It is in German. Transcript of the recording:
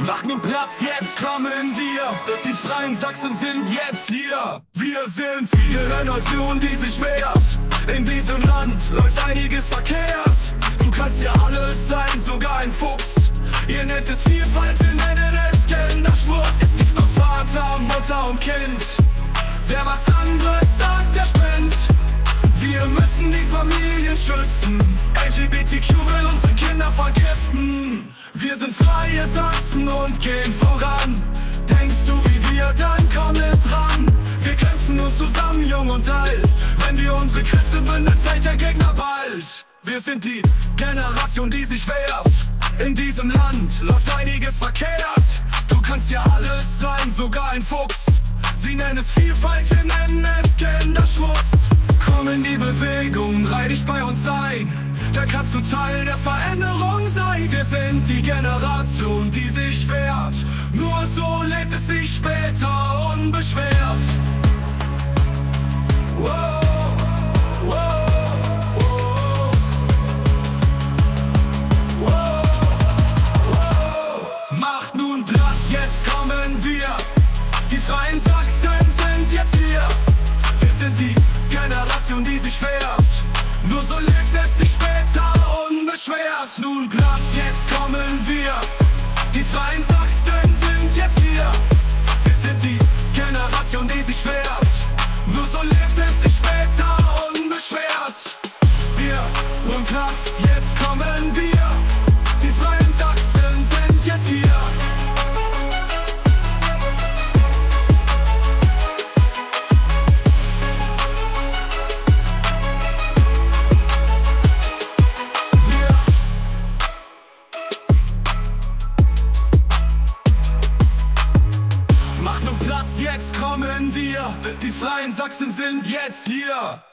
Macht nun Platz, jetzt kommen wir. Die Freien Sachsen sind jetzt hier. Wir sind die Generation, die sich wehrt. In diesem Land läuft einiges verkehrt. Du kannst ja alles sein, sogar ein Fuchs. Ihr nennt es Vielfalt, wir nennen es Kinderschmutz. Es gibt noch Vater, Mutter und Kind. Wer was anderes sagt, der spinnt. Wir müssen die Familien schützen. LGBTQ will unsere Kinder vergiften. Wir sind freie Sachsen und gehen voran. Denkst du wie wir, dann komm mit ran. Wir kämpfen uns zusammen, jung und alt. Wenn wir unsere Kräfte bündeln, fällt der Gegner bald. Wir sind die Generation, die sich wehrt. In diesem Land läuft einiges verkehrt. Du kannst ja alles sein, sogar ein Fuchs. Sie nennen es Vielfalt, wir nennen es Kinderschmutz. Komm in die Bewegung, reih dich bei uns ein. Da kannst du Teil der Veränderung sein. Wir sind die Generation, die sich wehrt. Nur so lebt es sich später unbeschwert. Wow, wow, wow, wow, wow. Macht nun Platz, jetzt kommen wir. Die Freien Sachsen sind jetzt hier. Wir sind die Generation, die sich wehrt. Nur so lebt es sich später unbeschwert. Nun Platz, jetzt kommen wir. Die Freien Sachsen sind jetzt hier. Wir sind die Generation, die sich wehrt. Nur so lebt es sich später unbeschwert. Wir, nun Platz, jetzt kommen wir. Die Freien Sachsen sind jetzt hier. Jetzt kommen wir, die Freien Sachsen sind jetzt hier.